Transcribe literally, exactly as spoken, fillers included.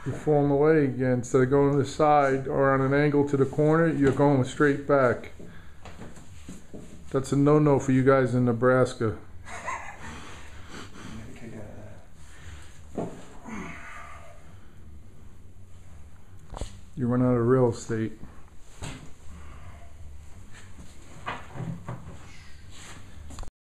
You fall on the leg again. Instead of going to the side or on an angle to the corner, you're going straight back. That's a no-no for you guys in Nebraska. You run out of real estate.